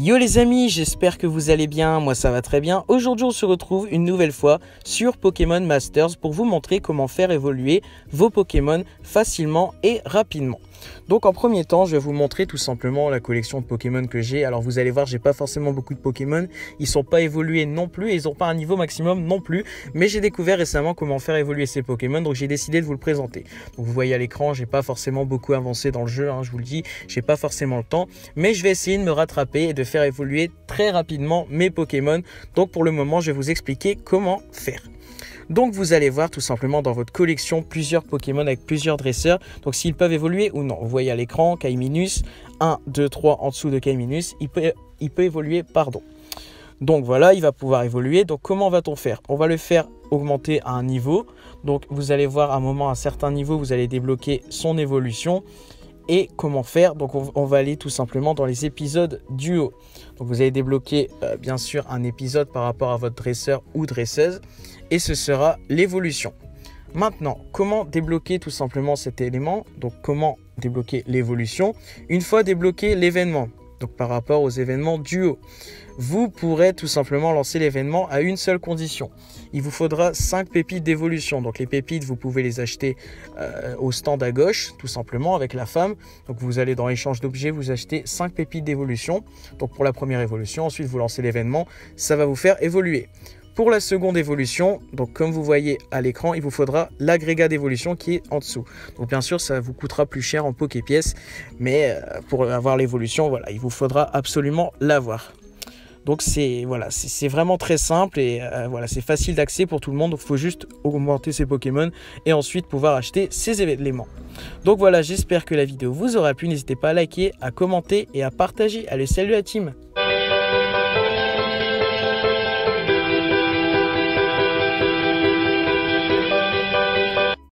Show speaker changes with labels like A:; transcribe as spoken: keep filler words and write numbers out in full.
A: Yo les amis, j'espère que vous allez bien, moi ça va très bien. Aujourd'hui on se retrouve une nouvelle fois sur Pokémon Masters pour vous montrer comment faire évoluer vos Pokémon facilement et rapidement. Donc en premier temps, je vais vous montrer tout simplement la collection de Pokémon que j'ai. Alors vous allez voir, j'ai pas forcément beaucoup de Pokémon, ils sont pas évolués non plus, et ils n'ont pas un niveau maximum non plus. Mais j'ai découvert récemment comment faire évoluer ces Pokémon, donc j'ai décidé de vous le présenter. Donc vous voyez à l'écran, j'ai pas forcément beaucoup avancé dans le jeu, hein, je vous le dis, j'ai pas forcément le temps. Mais je vais essayer de me rattraper et de faire évoluer très rapidement mes Pokémon. Donc pour le moment, je vais vous expliquer comment faire. Donc vous allez voir tout simplement dans votre collection plusieurs Pokémon avec plusieurs dresseurs. Donc s'ils peuvent évoluer ou non. Vous voyez à l'écran Kaiminus, un, deux, trois en dessous de Kaiminus. Il peut, il peut évoluer, pardon. Donc voilà, il va pouvoir évoluer. Donc comment va-t-on faire? On va le faire augmenter à un niveau. Donc vous allez voir à un moment, à un certain niveau, vous allez débloquer son évolution. Et comment faire? Donc on, on va aller tout simplement dans les épisodes duo. Donc vous allez débloquer euh, bien sûr un épisode par rapport à votre dresseur ou dresseuse. Et ce sera l'évolution. Maintenant, comment débloquer tout simplement cet élément? Donc comment débloquer l'évolution? Une fois débloqué l'événement, donc par rapport aux événements duo, vous pourrez tout simplement lancer l'événement à une seule condition. Il vous faudra cinq pépites d'évolution. Donc les pépites, vous pouvez les acheter euh, au stand à gauche, tout simplement avec la femme. Donc vous allez dans l'échange d'objets, vous achetez cinq pépites d'évolution. Donc pour la première évolution, ensuite vous lancez l'événement, ça va vous faire évoluer. Pour la seconde évolution, donc comme vous voyez à l'écran, il vous faudra l'agrégat d'évolution qui est en dessous. Donc bien sûr, ça vous coûtera plus cher en Poképièces, mais euh, pour avoir l'évolution, voilà, il vous faudra absolument l'avoir. Donc c'est voilà, c'est vraiment très simple et euh, voilà, c'est facile d'accès pour tout le monde. Il faut juste augmenter ses Pokémon et ensuite pouvoir acheter ces éléments. Donc voilà, j'espère que la vidéo vous aura plu. N'hésitez pas à liker, à commenter et à partager. Allez, salut la team!